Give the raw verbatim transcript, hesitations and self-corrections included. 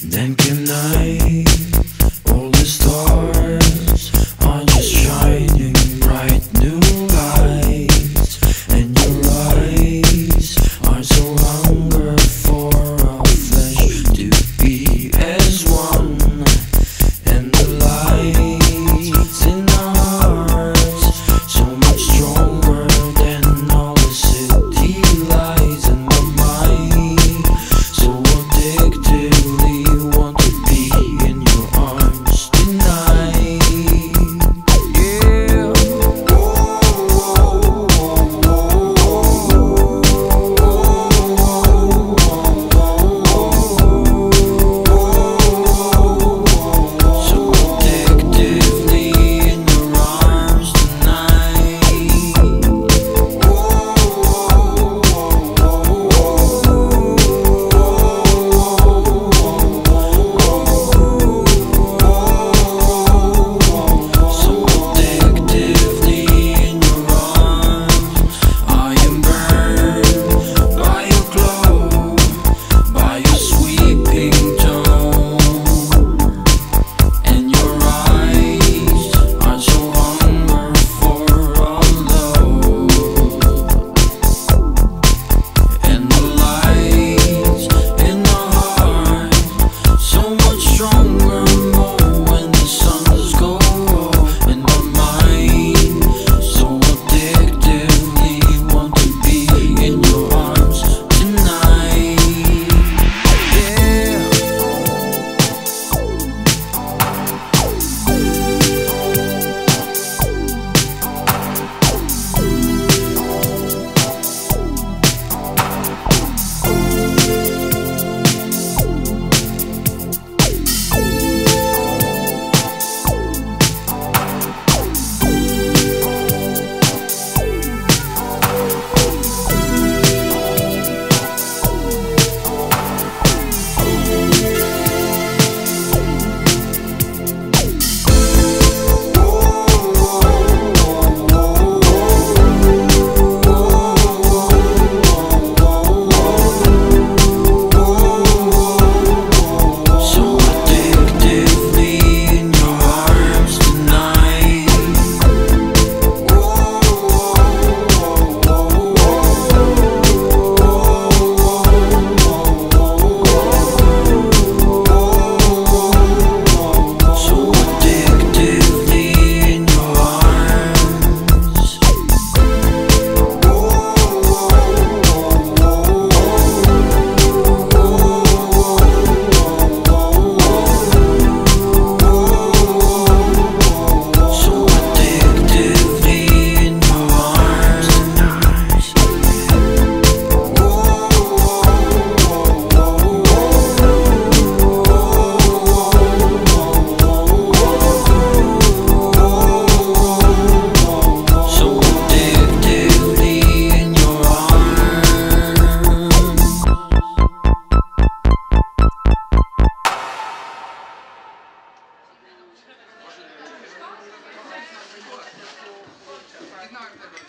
Then can I, all the stars are just shining bright new lights, and your eyes are so hunger for our flesh to be as one, and the lights in our hearts so much stronger than all the city lights in my mind, so addictively want to be in your arms tonight. Yeah. So addictively in your arms tonight. So addictively in your arms, I am burned by your glow, by your sweeping tone, and your eyes are so hunger for our love, and the lights in our heart so much stronger more when the suns go in my mind, so addictively want to be in your arms tonight. Yeah. So addictively in your arms tonight. So addictively in your arms. So addictively in your arms tonight. So addictively in your arms.